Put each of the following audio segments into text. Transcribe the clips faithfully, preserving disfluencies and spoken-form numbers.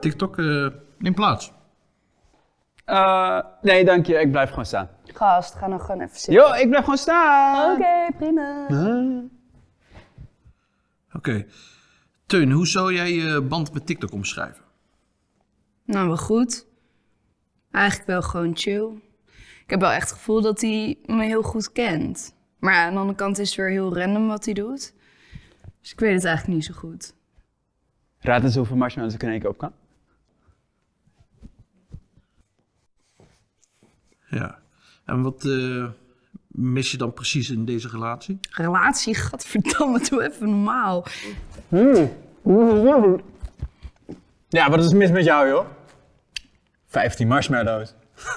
TikTok, uh, neem plaats. Uh, nee, dank je. Ik blijf gewoon staan. Gast, ga nou gewoon even zitten. Yo, ik blijf gewoon staan. Oké, okay, prima. Huh? Oké. Okay. Teun, hoe zou jij je band met TikTok omschrijven? Nou, wel goed. Eigenlijk wel gewoon chill. Ik heb wel echt het gevoel dat hij me heel goed kent. Maar ja, aan de andere kant is het weer heel random wat hij doet. Dus ik weet het eigenlijk niet zo goed. Raad eens hoeveel marshmallows ik in één keer op kan. Ja. En wat uh, mis je dan precies in deze relatie? Relatie? Gadverdamme, doe even normaal. Mm. Ja, wat is mis met jou, joh? vijftien marshmallows.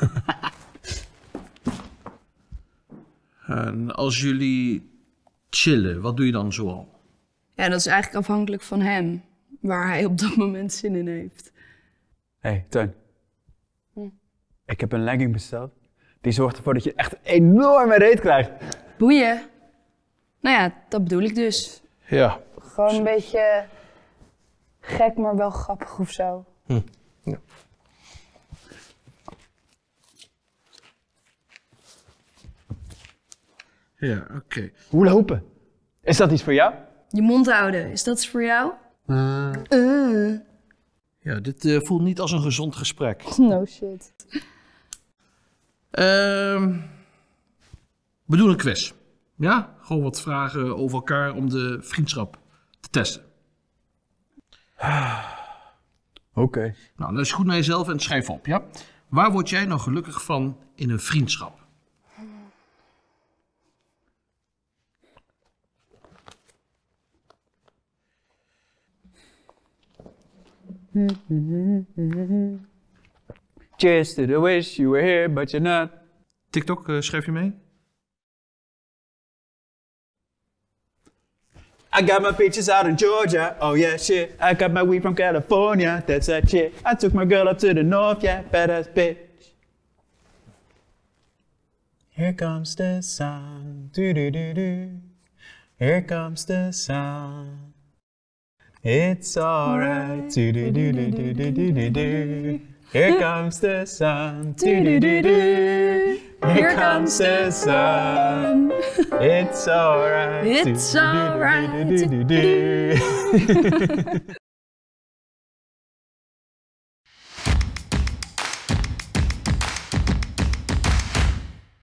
En als jullie chillen, wat doe je dan zoal? Ja, dat is eigenlijk afhankelijk van hem. Waar hij op dat moment zin in heeft. Hé, hey, Teun. Hm. Ik heb een legging besteld. Die zorgt ervoor dat je echt een enorme reet krijgt. Boeien. Nou ja, dat bedoel ik dus. Ja. Gewoon een beetje gek, maar wel grappig of zo. Hm. Ja. Ja, oké. Okay. Hoe lopen? Is dat iets voor jou? Je mond houden, is dat iets voor jou? Uh. Uh. Ja, dit uh, voelt niet als een gezond gesprek. No shit. Uh, we doen een quiz. Ja? Gewoon wat vragen over elkaar om de vriendschap te testen. Oké. Okay. Nou, luister goed naar jezelf en schrijf op, ja? Waar word jij nou gelukkig van in een vriendschap? Cheers to the wish you were here, but you're not. TikTok, uh, schrijf je mee? I got my peaches out in Georgia, oh yeah shit. I got my weed from California, that's that shit. I took my girl up to the north, yeah, badass bitch. Here comes the sun, doo doo doo doo. Here comes the sun. It's alright, doo doo doo doo doo doo doo doo doo. Here comes the sun, doo doo doo doo. Here comes the sun. It's alright. It's alright.